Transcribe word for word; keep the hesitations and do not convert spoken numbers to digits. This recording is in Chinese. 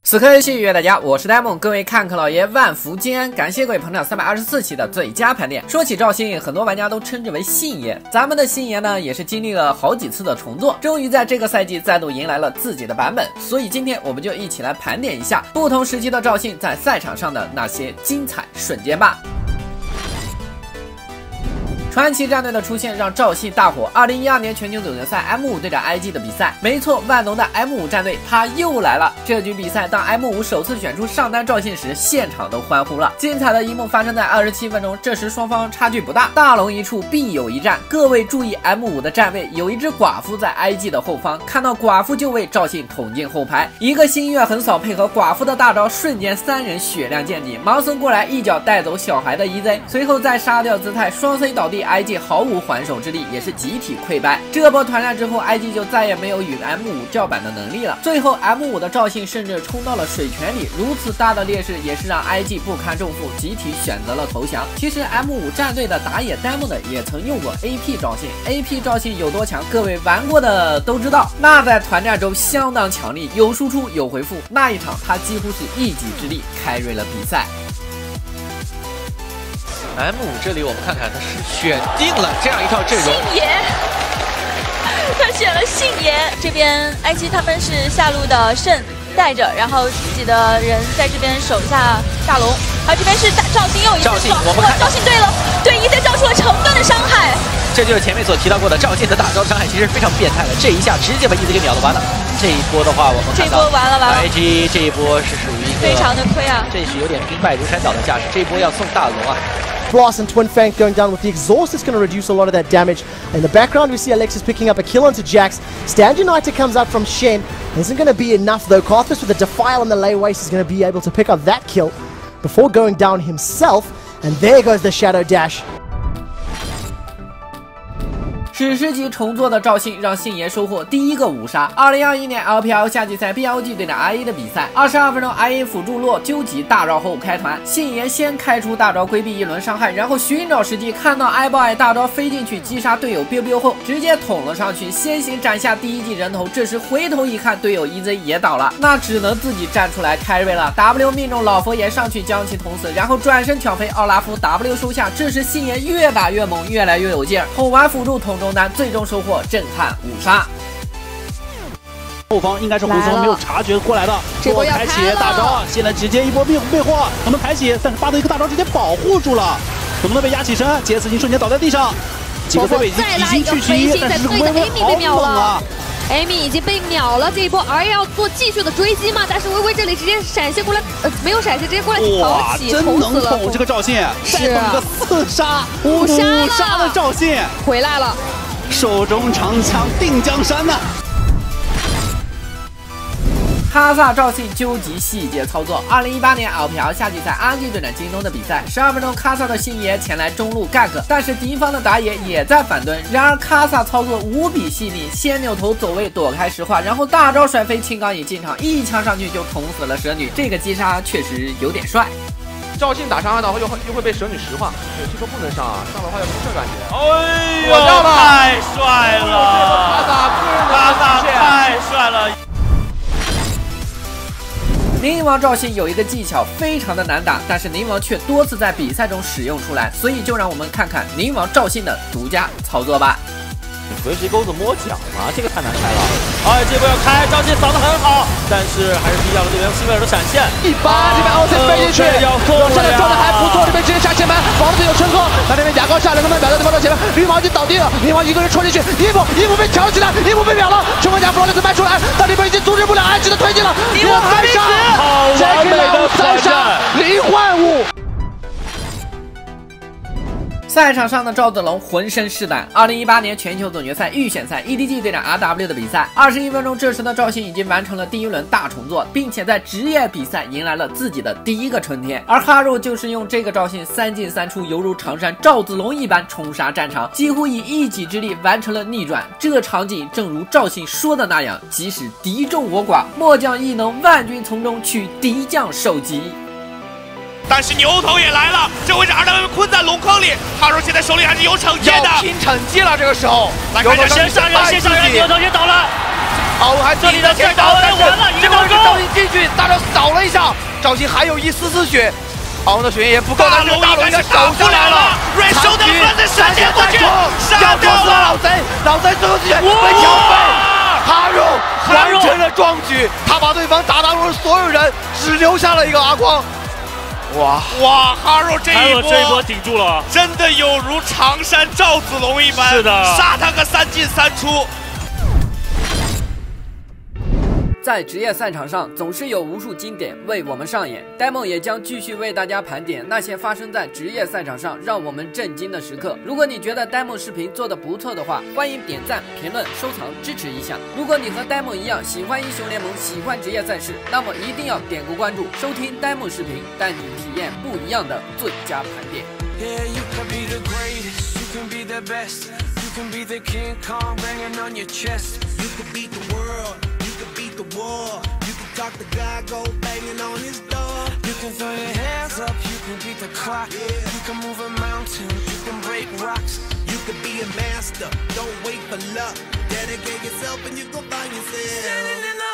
此刻谢谢大家，我是呆梦，各位看客老爷万福金安，感谢各位捧场三百二十四期的最佳盘点。说起赵信，很多玩家都称之为信爷，咱们的信爷呢也是经历了好几次的重做，终于在这个赛季再度迎来了自己的版本。所以今天我们就一起来盘点一下不同时期的赵信在赛场上的那些精彩瞬间吧。传奇战队的出现让赵信大火。二零一二年全球总决赛 M 五 对战 I G 的比赛，没错，万能的 M 五 战队他又来了。这局比赛当 M 五 首次选出上单赵信时，现场都欢呼了。精彩的一幕发生在二十七分钟，这时双方差距不大，大龙一处必有一战。各位注意 M 五 的站位，有一只寡妇在 I G 的后方，看到寡妇就为赵信捅进后排，一个星月横扫配合寡妇的大招，瞬间三人血量见底。盲僧过来一脚带走小孩的 E Z， 随后再杀掉姿态，双 C 倒地。I G 毫无还手之力，也是集体溃败。这波团战之后 ，I G 就再也没有与 M 五 叫板的能力了。最后 M 五 的赵信甚至冲到了水泉里，如此大的劣势也是让 I G 不堪重负，集体选择了投降。其实 M 五 战队的打野呆梦的也曾用过 A P 赵信 ，A P 赵信有多强，各位玩过的都知道。那在团战中相当强力，有输出有回复。那一场他几乎是一己之力开瑞了比赛。 M 五 这里我们看看，他是选定了这样一套阵容。 信爷，他选了信爷。这边 I G 他们是下路的慎带着，然后自己的人在这边守下大龙。而这边是赵信又一次爽，哇！赵信对了，对 E Z 造出了成吨的伤害。 这就是前面所提到过的赵信的大招伤害，其实非常变态的。这一下直接把 E Z 给秒了完了。这一波的话，我们看到这波完了完了 I G 这一波是属于一个非常的亏啊， 这是有点兵败如山倒的架势。这一波要送大龙啊。 Blast and Twin Fang going down with the exhaust is going to reduce a lot of that damage. In the background, we see Alexis picking up a kill onto Jax. Stand United comes up from Shen. Isn't going to be enough though. Karthus with a Defile on the lay waste is going to be able to pick up that kill before going down himself. And there goes the Shadow Dash. 史诗级重做的赵信让信爷收获第一个五杀。二零二一年 L P L 夏季赛 B L G 对战 I A 的比赛，二十二分钟 I A 辅助落究极大招后开团，信爷先开出大招规避一轮伤害，然后寻找时机，看到 iBoy 大招飞进去击杀队友 biu biu 后，直接捅了上去，先行斩下第一记人头。这时回头一看，队友 E Z 也倒了，那只能自己站出来开瑞了。W 命中老佛爷上去将其捅死，然后转身挑飞奥拉夫 W 收下。这时信爷越打越猛，越来越有劲儿，捅完辅助捅中单，最终收获震撼五杀。 后方应该是胡松没有察觉过来的， 这波要开启大招啊！现在直接一波魅魅惑，他们排挤，但是巴德一个大招直接保护住了，可能被压起身，杰斯已经瞬间倒在地上，几个飞尾已经已经去袭，但是微微好猛啊！ Amy 已经被秒了，这一波 R 要做继续的追击嘛？但是微微这里直接闪现过来，呃，没有闪现，直接过来挑起， 真能捅这个赵信，再捅个四杀五杀五杀的赵信回来了， 手中长枪定江山呐、啊！ 哈萨赵信究极细节操作。二零一八年 L P L 夏季赛 R G 对战京东的比赛，十二分钟卡萨的信爷前来中路 gank， 但是敌方的打野也在反蹲。然而卡萨操作无比细腻，先扭头走位躲开石化，然后大招甩飞青钢影进场，一枪上去就捅死了蛇女。这个击杀确实有点帅。 赵信打伤害的话，又会又会被蛇女石化，对，这波不能上啊，上的话要出事感觉。 哎呦，太帅了！ 卡萨卡萨太帅了！ 宁王赵信有一个技巧非常的难打，但是宁王却多次在比赛中使用出来，所以就让我们看看宁王赵信的独家操作吧。 回水钩子摸奖嘛，这个太难开了。哎，这波要开，赵信扫得很好，但是还是避掉了对面西贝尔的闪现。 一把这边奥森飞进去， 要送了呀！ 状态还不错，这边直接下前门，房子有春风。那这边牙膏下来，能不能秒到对方的前面？绿毛已经倒地了，绿毛一个人冲进去，伊姆伊姆被抢起来，伊姆被秒了，冲锋甲弗洛雷斯卖出来，但这边已经阻止不了埃及的推进了， 伊姆还没死，好完美的三杀， 零换五。 赛场上的赵子龙浑身是胆。二零一八年全球总决赛预选赛 E D G 对战 R W 的比赛，二十一分钟，这时的赵信已经完成了第一轮大重做，并且在职业比赛迎来了自己的第一个春天。而哈入就是用这个赵信三进三出，犹如常山赵子龙一般冲杀战场，几乎以一己之力完成了逆转。这场景正如赵信说的那样，即使敌众我寡，末将亦能万军从中取敌将首级。 但是牛头也来了，这会是 R W 被困在龙坑里。哈如现在手里还是有惩戒的， 要拼惩戒了。这个时候， 来看先杀人，先杀人，牛头先倒了。 好，还这里的先倒了，完了，一个倒钩， 进去，大招扫了一下，赵信还有一丝丝血。 黄龙的血也不够，但是大龙应该守下来了。 瑞收的分子闪现过去， 要撞死老贼，老贼最后血被挑飞。哈肉完成了壮举，他把对方打大龙的所有人只留下了一个阿光。哇哇，哈肉这一波这一波顶住了， 真的有如常山赵子龙一般， 是的， 杀他个三进三出。 在职业赛场上，总是有无数经典为我们上演。Demo 也将继续为大家盘点那些发生在职业赛场上让我们震惊的时刻。如果你觉得 Demo 视频做得不错的话，欢迎点赞、评论、收藏，支持一下。如果你和 Demo 一样喜欢英雄联盟、喜欢职业赛事，那么一定要点个关注，收听 Demo 视频，带你体验不一样的最佳盘点。Yeah, you can be the greatest, you can be the best, you can be the King Kong banging on your chest, you can beat the world. The war. You can talk to God, go banging on his door. You can throw your hands up, you can beat the clock. Yeah. You can move a mountain, you can break rocks. You can be a master, don't wait for luck. Dedicate yourself and you go find yourself.